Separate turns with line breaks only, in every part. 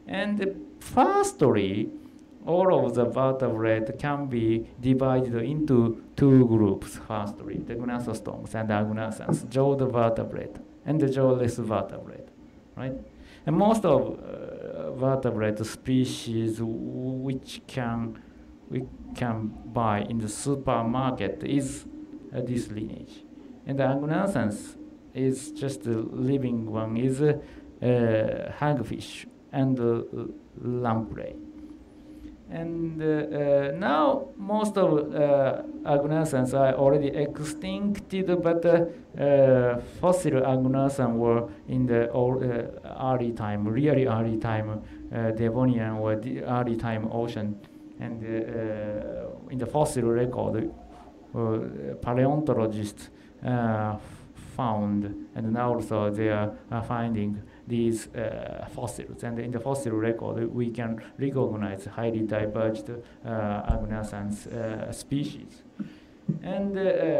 And firstly, all of the vertebrates can be divided into two groups. Firstly, the gnathostomes and agnathans, jawed vertebrate and the jawless vertebrate, right? And most of vertebrate species which we can buy in the supermarket is this lineage. And the agnathans is just the living one, is hagfish and lamprey. And now most of agnathans are already extincted, but fossil agnathans were in the early time, really early time, Devonian or the early time ocean. And in the fossil record, paleontologists found, and now also they are finding these fossils. And in the fossil record, we can recognize highly diverged agnathans species. And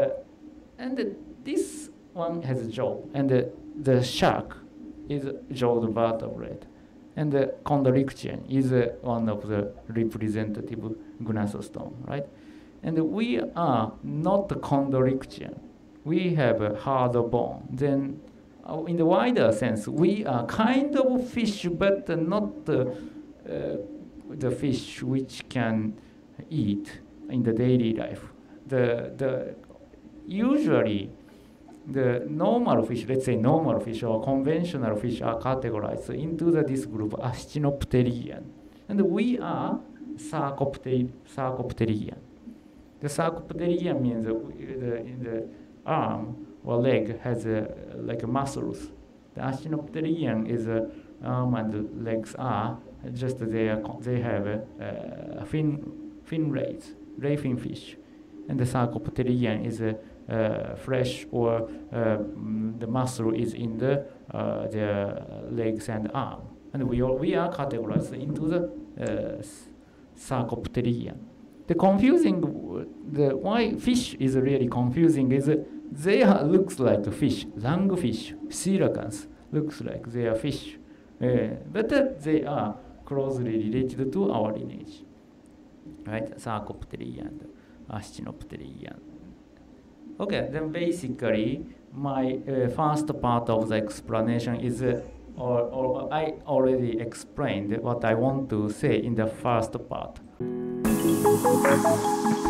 this one has a jaw, and the shark is jawed vertebrate. And the Chondrichthyon is one of the representative gnathostome, right? And we are not Chondrichthyon. We have a hard bone. Then, in the wider sense, we are kind of fish, but not the fish which can eat in the daily life. Usually, the normal fish, let's say normal fish or conventional fish, are categorized into this group, Actinopterian. And we are Sarcopterian. The Sarcopterian means in the arm or leg has like muscles. The Actinopterian is arm and legs are just they have fin rays, ray fin fish. And the Sarcopterian is fresh, or the muscle is in their legs and arm. And we are categorized into the Sarcopterian. The confusing, why fish is really confusing is they looks like a fish, lungfish, coelacanths looks like they are fish, but they are closely related to our lineage, right? Sarcopterian and Actinopterian. Okay, then basically my first part of the explanation is, or I already explained what I want to say in the first part.